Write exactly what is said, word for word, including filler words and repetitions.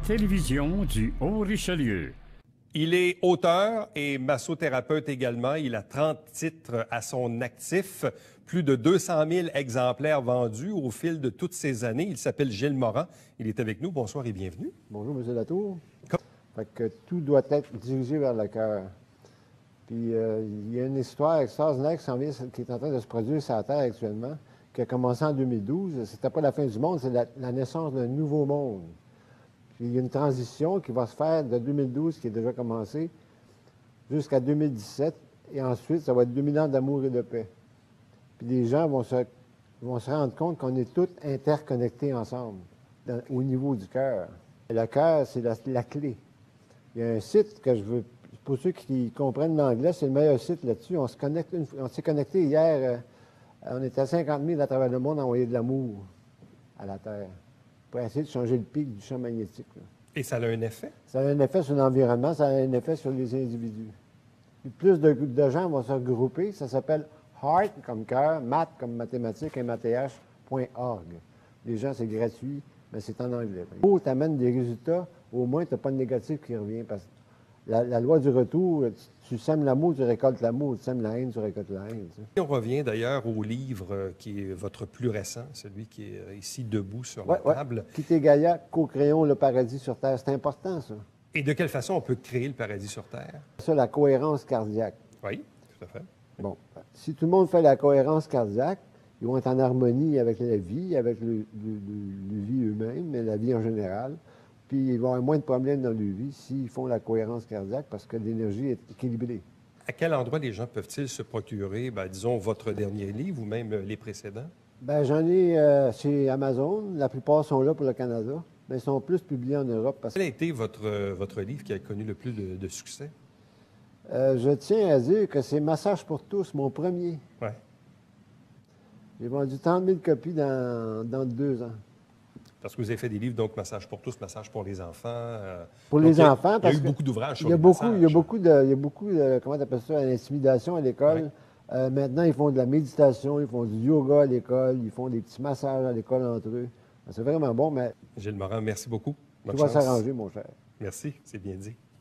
télévision du Haut-Richelieu. Il est auteur et massothérapeute également. Il a trente titres à son actif, plus de deux cent mille exemplaires vendus au fil de toutes ces années. Il s'appelle Gilles Moran. Il est avec nous. Bonsoir et bienvenue. Bonjour, M. Latour. Fait que tout doit être dirigé vers le cœur. Puis euh, il y a une histoire extraordinaire qui, s'en vient, qui est en train de se produire sur la Terre actuellement, qui a commencé en deux mille douze. C'était pas la fin du monde, c'est la, la naissance d'un nouveau monde. Puis il y a une transition qui va se faire de deux mille douze, qui est déjà commencée, jusqu'à deux mille dix-sept. Et ensuite, ça va être deux mille ans d'amour et de paix. Puis les gens vont se, vont se rendre compte qu'on est tous interconnectés ensemble, dans, au niveau du cœur. Le cœur, c'est la, la clé. Il y a un site que je veux, pour ceux qui comprennent l'anglais, c'est le meilleur site là-dessus. On se connecte, une, on s'est connecté hier, euh, on était à cinquante mille à travers le monde à envoyer de l'amour à la Terre, pour essayer de changer le pic du champ magnétique. Là. Et ça a un effet? Ça a un effet sur l'environnement, ça a un effet sur les individus. Puis plus de, de gens vont se regrouper, ça s'appelle Heart comme cœur, math comme mathématiques, M A T H point org. Les gens, c'est gratuit, mais c'est en anglais. Pour t'amènes des résultats, au moins, tu n'as pas de négatif qui revient. Parce que la, la loi du retour, tu, tu sèmes l'amour, tu récoltes l'amour. Tu sèmes la haine, tu récoltes la haine. Tu sais. On revient d'ailleurs au livre qui est votre plus récent, celui qui est ici debout sur ouais, la table. Ouais. Quitter Gaïa, co-créons le paradis sur Terre. C'est important, ça. Et de quelle façon on peut créer le paradis sur Terre? Ça, la cohérence cardiaque. Oui, tout à fait. Bon, si tout le monde fait la cohérence cardiaque, ils vont être en harmonie avec la vie, avec le, le, le, le vie eux-mêmes, mais la vie en général. Puis ils vont avoir moins de problèmes dans leur vie s'ils font la cohérence cardiaque parce que l'énergie est équilibrée. À quel endroit les gens peuvent-ils se procurer, ben, disons, votre dernier livre ou même les précédents? Bien, j'en ai euh, chez Amazon. La plupart sont là pour le Canada, mais ils sont plus publiés en Europe. Parce... Quel a été votre, votre livre qui a connu le plus de, de succès? Euh, je tiens à dire que c'est Massage pour tous, mon premier. Oui. J'ai vendu trente mille copies dans, dans deux ans. Parce que vous avez fait des livres, donc Massage pour tous, Massage pour les enfants. Euh, pour les il y a, enfants, parce qu'il y a eu beaucoup d'ouvrages sur il y a les beaucoup, massages. Il y a beaucoup de, il y a beaucoup de, comment tu appelles ça, l'intimidation à l'école. Oui. Euh, maintenant, ils font de la méditation, ils font du yoga à l'école, ils font des petits massages à l'école entre eux. C'est vraiment bon, mais... Gilles Moran, merci beaucoup. Tout va s'arranger, mon cher. Merci, c'est bien dit.